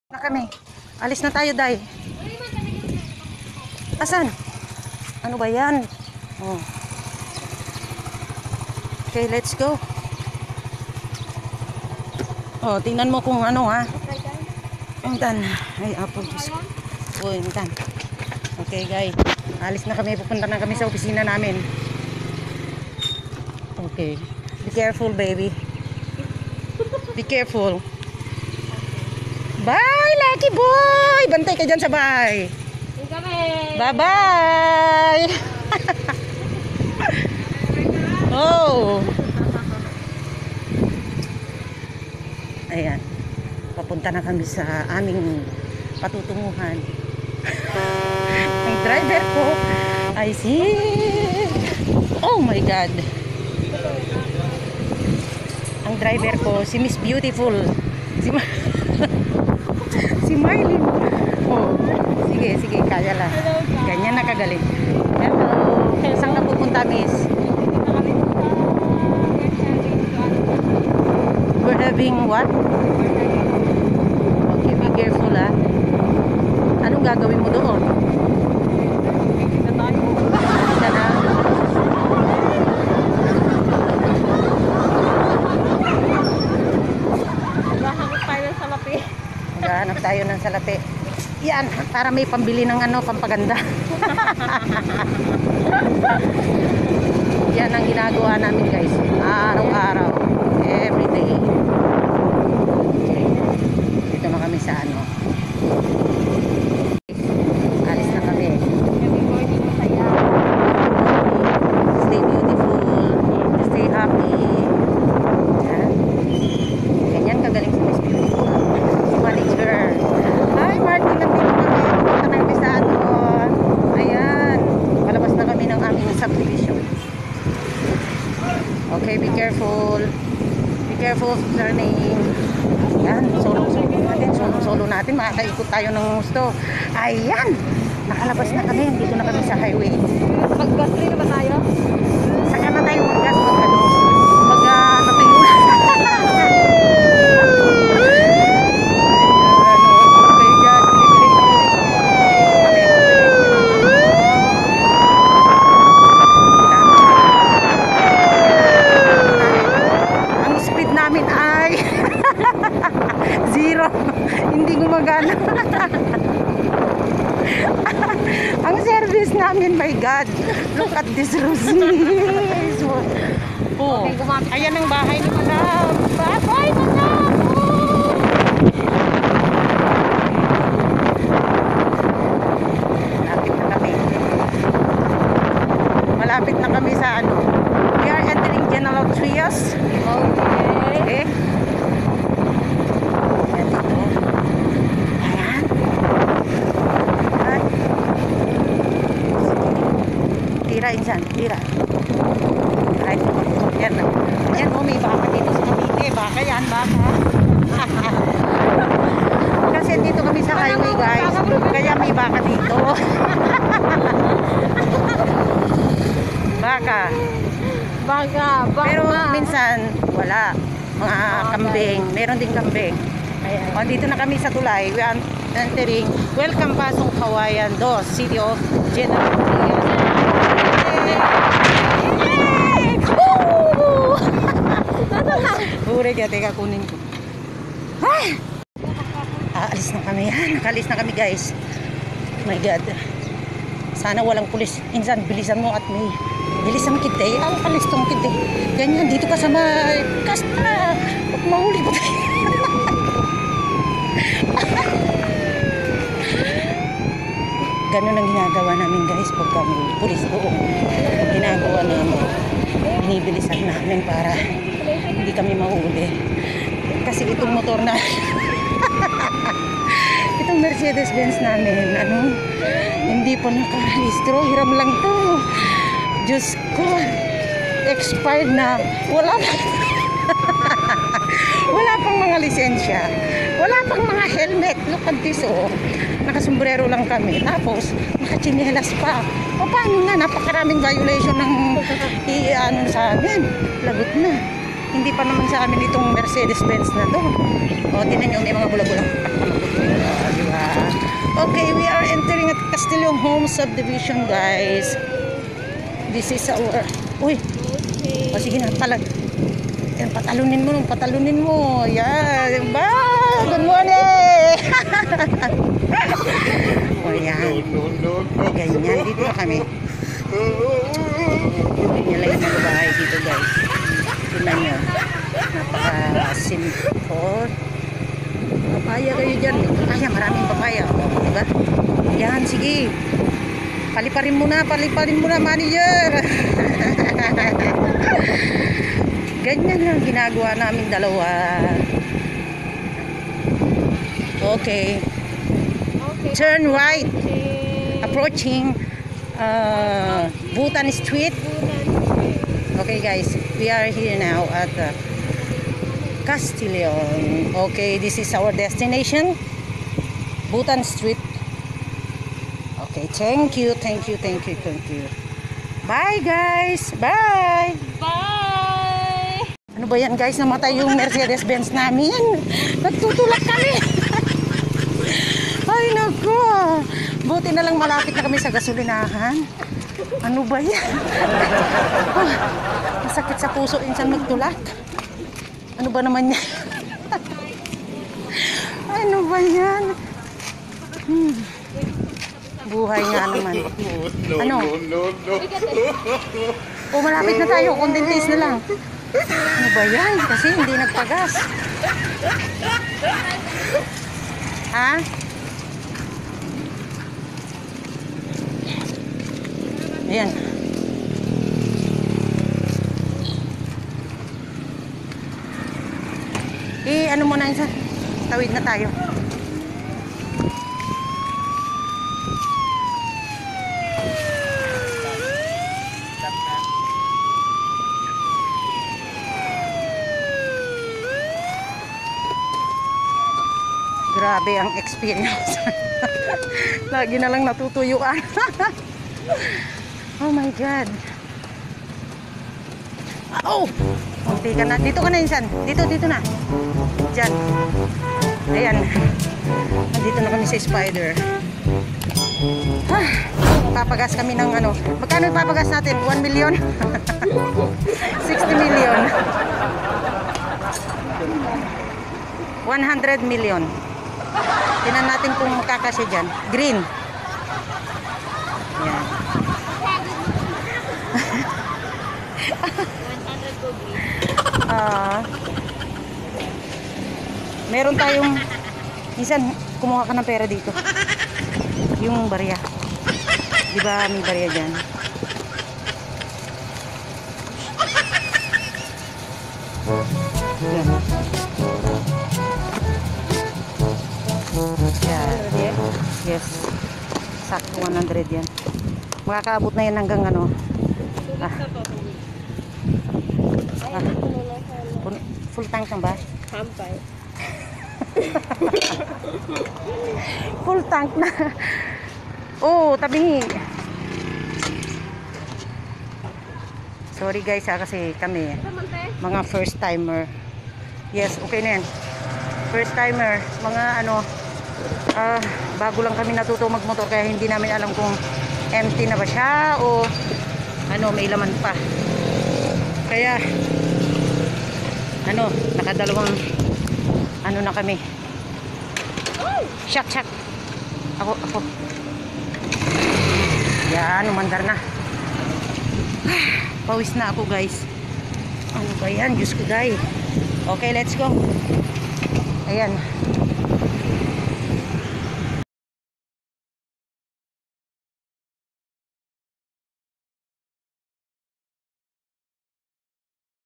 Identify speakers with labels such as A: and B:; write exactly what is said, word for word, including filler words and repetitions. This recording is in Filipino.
A: Na kami. Alis na tayo, Day. Asan? Ano ba yan? Oh. Okay, let's go. Oh, tingnan mo kung ano, ha. Intan. Ay, apple juice. Oh, intan. Okay, guys. Alis na kami. Pupunta na kami sa opisina namin. Okay. Be careful, baby. Be careful. Bye, lucky boy! Bantay ka dyan sa bahay. Bye-bye! Oh! Ayan. Papunta na kami sa aming patutunguhan. Ang driver ko ay si... Oh my God! Ang driver ko, si Miss Beautiful. Si Ma... Si Marlene. Oh, sige, sige, kaya lang. Ganyan nakagaling. Hello. Saan ka pupunta, Miss? We're having what? Okay, be careful, ha. Anong gagawin mo doon? Ka na? Hanap tayo ng salapi. Yan, para may pambili ng ano, pampaganda. Yan ang ginagawa namin, guys. Araw-araw. Everyday. Okay. Dito na kami sa ano. Alis na kami. Stay beautiful. Stay happy. Yan. Ganyan kagaling si Miss Beautiful. Manager. Hi, Martin. Nandito kami. Punta na kami sa ano. Ayan. Palabas na kami ng aming subdivision. Okay, be careful. Be careful of turning. Ayan. Solo-solo natin. Solo-solo natin. Makakaikot tayo ng gusto. Ayan. Nakalabas na kami. Dito na kami sa highway.
B: Mag-gas rin na ba tayo?
A: Saka na tayo mag-gas. Mag-ano. Mag-ano tayo. Hindi gumagana. Ang service namin, my God. Look at this roses. Oh, ayan ang bahay ni Madam. Bye-bye, Madam. Malapit na kami. Malapit na kami sa ano. We are entering General Trias.
B: Okay.
A: Okay. Tira, insan, tira. Ay, yan na. Yan, oh, may baka dito sa Cavite. Baka yan, baka. Kasi dito kami sa highway, guys. Kaya may baka dito. Baka.
B: Baka, baka.
A: Pero minsan, wala. Mga kambing. Meron din kambing. Ayan. O, dito na kami sa tulay. We are entering Welcome Pasong Kawayan dos, City of General Trias. Ure kaya, teka kunin ko. Ay! Aalis na kami. Nakalis na kami, guys. My God. Sana walang pulis. Insan, bilisan mo at may bilisan kita eh. Ang kalistong kita eh. Ganyan, dito ka sa may kasta. Huwag mahuli ko tayo. Ganun ang ginagawa namin, guys, pag kami pulis doon. Ginagawa namin, binibilisan namin para hindi kami mahuli. Kasi itong motor na itong Mercedes-Benz namin, ano, hindi pa nakarehistro. Hiram lang to. Diyos ko, expired na. Wala wala pang mga lisensya. Wala pang mga helmet. Look at this, oh. Nakasombrero lang kami. Tapos, nakachinelas pa. O paano na? Napakaraming violation ng i-ano sa amin. Lagot na. Hindi pa naman sa amin itong Mercedes-Benz na to. O, tinan nyo, may mga bula-bula. Castillon Home Subdivision, guys. This is our... Uy! O sige na, palag. Yan, patalunin mo, patalunin mo. Yan, ba? Good morning! O yan. Ganyan, dito na kami. Ganyan lang yung mga bahay dito, guys. Tignan nyo. Napaka-simple. Papaya kayo dyan. Papaya, maraming papaya. Diba? Yan, sige. Paliparin mo na, paliparin mo na, manager. Ganyan lang ginagawa namin dalawa. Okay.
B: Okay.
A: Turn right. Approaching uh, Bhutan Street. Okay, guys. We are here now at uh, Castillon. Okay, this is our destination. Bhutan Street. Okay, thank you, thank you, thank you, thank you. Bye, guys. Bye.
B: Bye!
A: Ano ba yan, guys? Namatay yung Mercedes-Benz namin. Nagtutulak kami. Ay, naku. Buti na lang malapit na kami sa gasolinahan. Ano ba yan? Oh, masakit sa puso insan magtulak. Ano ba naman yan? Ano ba yan? Hmm. Buhay nga naman. Ano? O, malapit na tayo. Condentis na lang. Ano ba yan? Kasi hindi nagpagas. Ha? Ayan. Eh, ano muna isa? Tawid na tayo. Grabe ang experience. Lagi na lang natutuyuan. Oh my God. Oh! Munti ka na. Dito ka na, insan. Dito, dito na. Diyan. Ayan. Nandito na kami sa Spider. Ah, papagas kami ng ano. Magkano ipapagas natin? one million? sixty million. one hundred million. Tingnan natin kung makakasya dyan. Green. Ayan. Ah, meron tayong minsan kumuha ka ng pera dito. Yung barya. Di ba may barya dyan? Yan. Yan. Yes. Sakto one hundred yan. Makakaabot na yan hanggang ano. Ah. Ah. Full tank lang ba?
B: Hampay.
A: Full tank na. Oh, tabi. Sorry guys ha, kasi kami mga first timer. Yes, okay na yan. First timer, mga ano, uh, bago lang kami natuto magmotor kaya hindi namin alam kung empty na ba siya o ano, may laman pa. Kaya ano, nakadalawang ano na kami. Shak, shak. Ako, ako. Yan, umandar na. Pawis na ako guys. Ano ba yan? Diyos ko guys. Okay, let's go. Ayan.